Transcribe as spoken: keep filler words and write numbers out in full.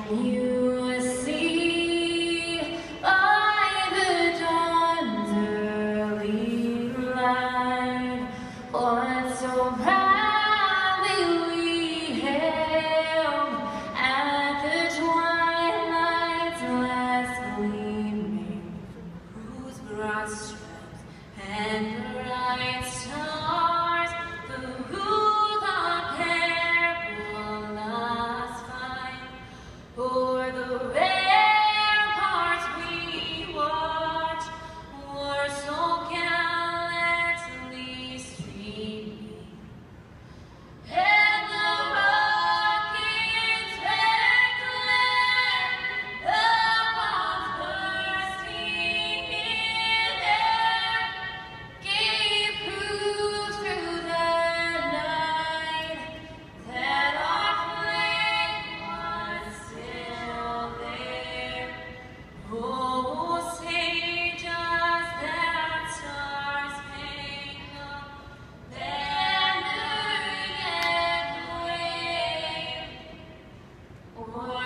you see by the dawn's early light what so proudly we hailed at the twilight's last gleaming, whose broad stripes and bright stars through the perilous fight o'er the ramparts we watched were so gallantly streaming, and the rockets' red glare, the bombs bursting in air, gave proof through the night that our flame was still there. Oh, say does that star-spangled banner yet wave o'er